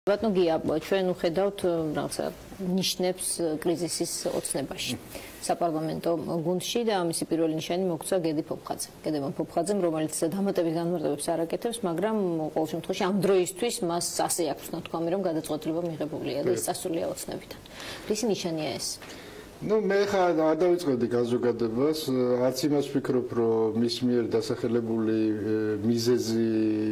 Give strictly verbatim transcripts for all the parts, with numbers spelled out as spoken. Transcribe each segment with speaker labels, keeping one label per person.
Speaker 1: Ბატონო გია, ჩვენ ვხედავთ რაღაცა ნიშნებს კრიზისის ოცნებაში საპარლამენტო გუნდში და ამისი პირველი ნიშანი მოგცა გედი ფოფხაძე. გედევან ფოფხაძემ, რომელიც დამატებით განმარტებებს არ აკეთებს, მაგრამ ყოველ შემთხვევაში ამ დროისთვის მას ასე აქვს ნათქვამი, რომ გადაწყვეტილება მიღებულია და ის წასულია ოცნებიდან. რისი ნიშანია ეს?
Speaker 2: Ну, მე ხა არ დავიწყებდი განზოგადებას, არც იმას ვფიქრობ, რომ მის მიერ დასახელებული მიზეზი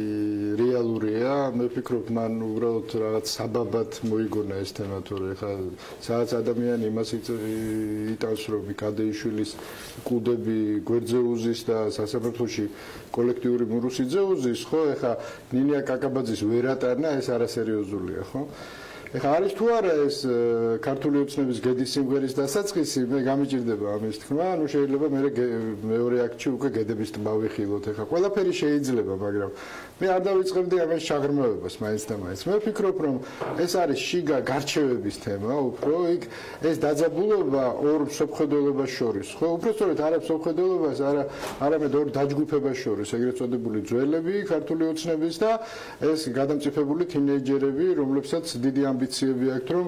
Speaker 2: რეალურია. მე ვფიქრობ, მან უბრალოდ რაღაც საბაბად მოიგონა ეს თემა, თორე ხა სადაც ადამიანი იმას იტანს, რომ კადეიშვილის კუდები გვერდზე უზის და სასამართლოში კოლექტიური მურუსიძე უზის, ხო, ეხა ნინია კაკაბაძის ვერატანა, ეს არასერიოზულია, ხო? ეხა არის თუ არა ეს ქართული ოცნების გედის სიმღერის დასაწყისი, მე გამიჭირდება ამის თქმა, ანუ შეიძლება მე მეორე აქტში უკვე გედების ტბა ვიხილოთ. ეხა ყველაფერი შეიძლება, მაგრამ მე არ დავიწყებდი ამას ჩაღრმავებას მაინც და მაინც. მე ვფიქრობ, რომ ეს არის შიგა გარჩევების თემა, უფრო იქ ეს დაძაბულობა ორ მსოფლმხედველობას შორის, ხო, უფრო სწორედ არა მსოფლმხედველობას, არა არამედ ორ დაჯგუფებას შორის, ეგრეთ წოდებული ძველები ქართული ოცნების და ეს გადამწიფებული თინეიჯერები, რომლებსაც დიდი ამბიციები აქვთ, რომ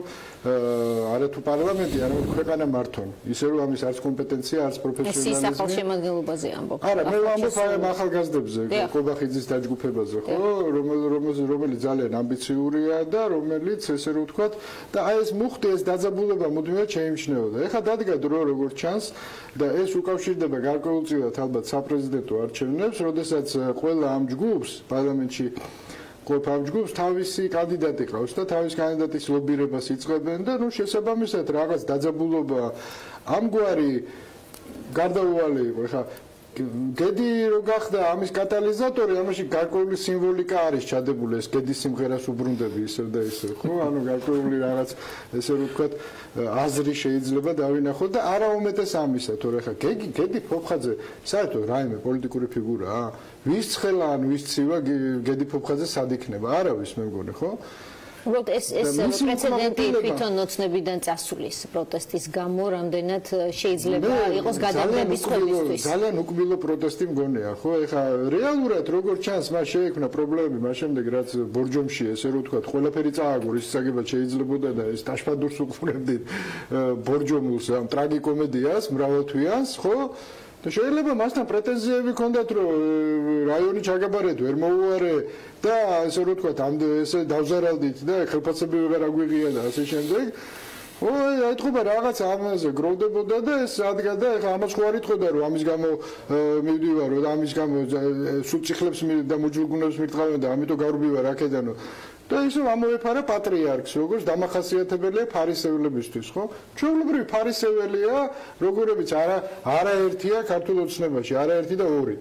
Speaker 2: არა თუ პარლამენტი, არამედ ქვეყანა მართონ. ისე რომ ამის არც კომპეტენცია, არც პროფესიონალიზმი.
Speaker 1: ეს სახელმწიფოებაზე ამბობ.
Speaker 2: არა, მე ვამბობ აი ახალგაზრდებზე, ყობახიძის დაჯგუფებაზე, ხო, რომელიც ძალიან ამბიციურია და რომელიც ესე რომ ვთქვათ, და აი ეს მუხტი, ეს დაძაბულობა მუდმივად შეიმჩნეოდა. ეხლა დადგა დრო როგორც ჩანს და ეს უკავშირდება გარკვეულწილად ალბათ საპრეზიდენტო არჩევნებს, როდესაც ყველა ამ ჯგუფს პარლამენტში ყოველ ჯგუფს თავისი კანდიდატი ყავს და თავის კანდიდატის ლობირებას იწყებენ და ნუ შესაბამისად რაღაც დაძაბულობა ამგვარი გარდაუვალი იყო. ეხლა გედი რო გახდა ამის კატალიზატორი, ამაში გარკვეული სიმბოლიკა არის ჩადებული, ეს გედის სიმღერას უბრუნდები ისე და ისე, ხო? ანუ გარკვეული რაღაც ესე რომ ვთქვათ აზრი შეიძლება დავინახოთ და არა უმეტეს ამისა, თორე ეხლა გედი ფოფხაძე საერთოდ რაიმე პოლიტიკური ფიგურაა? ვის ცხელა ან ვის ცივა გედი ფოფხაძე სად იქნება? არავის მე მგონი, ხო?
Speaker 1: უბრალოდ ეს ეს პრეცედენტი თვითონ ოცნებიდან წასulis პროტესტის გამო რამდენად შეიძლება იყოს გადაგდების ყველისთვის.
Speaker 2: ძალიან უკბილო პროტესტი მგონია, ხო? ეხა რეალურად როგორც ჩანს, მას შეექმნა პრობლემები, მას შემდეგ რაც ბორჯომში ესე რომ ვთქვათ, ყველაფერი წააგო, რის საგებად შეიძლებოდა და ეს ტაშფადურს უყურებდით ბორჯომულს, ამ ტრაგიკომედიას, მრავალთვიანს, ხო? და შეიძლება მასთან პრეტენზიები ჰქონდათ, რომ რაიონი ჩაგაბარეთ, ვერ მოუარე და ესე რომ ვთქვათ, ამ ესე დავზარალდით და ხელფასები ვეღარ აგვიღია და ასე შემდეგ. ой, აიტყობა რაღაც ამაზე გროვდებოდა და ეს ადგა და ეხლა ამას ხო არ იტყოდა, რომ ამის გამო მივდივარ, რომ ამის გამო სულ წიხლებს და მოჯილგუნებს მირტყავენ და ამიტომ გავრბივარ აქედანო. და ისე ამოეფარა პატრიარქს, როგორც დამახასიათებელია ფარისევლებისთვის, ხო? ჩვეულებრივი ფარისეველია, როგორებიც არა არაერთია ქართულ ოცნებაში, არაერთი და ორი.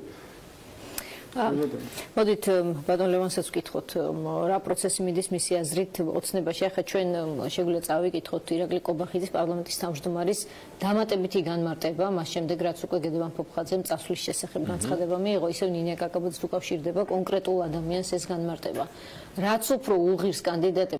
Speaker 1: მოდით ბატონ ლევანსაც ვკითხოთ, რა პროცესი მიდის მისი აზრით ოცნებაში? ახლა ჩვენ შეგვიძლია წავიკითხოთ ირაკლი ყობახიძის პარლამენტის თავმჯდომარის დამატებითი განმარტება, მას შემდეგ რაც უკვე გედევან ფოფხაძემ წასვლის შესახებ განცხადება მიიღო, ისევ ნინია კაკაბაძის უკავშირდება კონკრეტულ ადამიანს ეს განმარტება. რაც უფრო უღირს კანდიდატებს